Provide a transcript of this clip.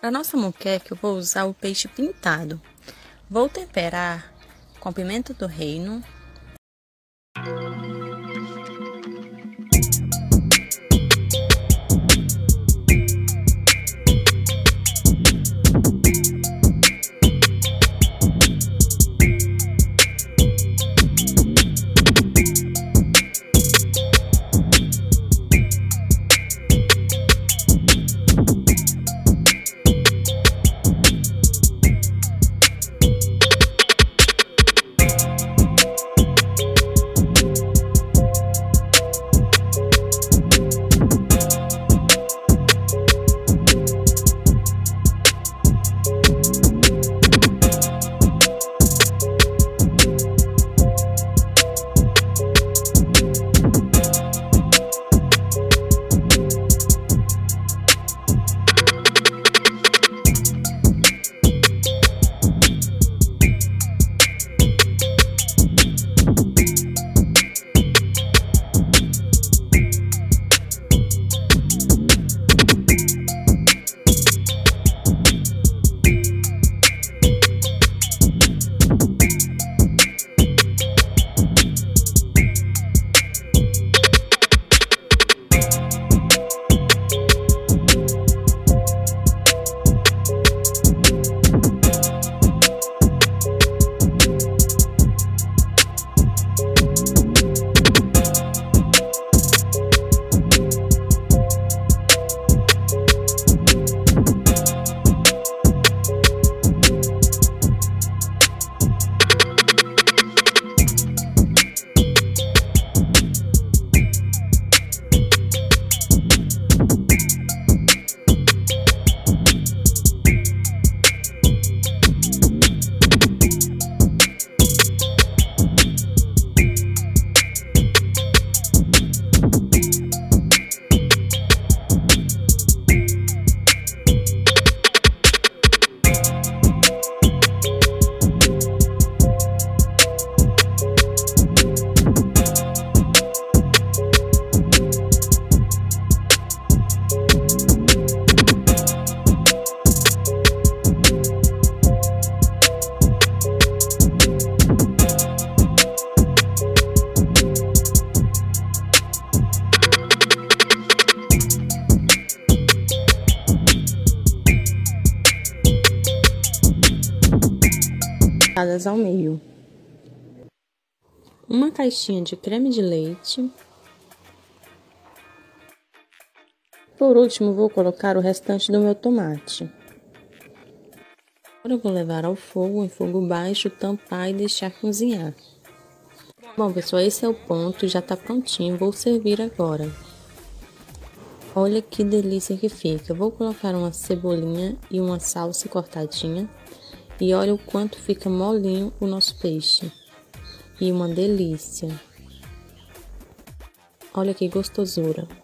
Para nossa moqueca, eu vou usar o peixe pintado. Vou temperar com pimenta do reino, cortadas ao meio, uma caixinha de creme de leite. Por último, vou colocar o restante do meu tomate. Agora eu vou levar ao fogo, em fogo baixo, tampar e deixar cozinhar. Bom, pessoal, esse é o ponto, já tá prontinho, vou servir agora. Olha que delícia que fica. Vou colocar uma cebolinha e uma salsa cortadinha. E olha o quanto fica molinho o nosso peixe. E uma delícia. Olha que gostosura.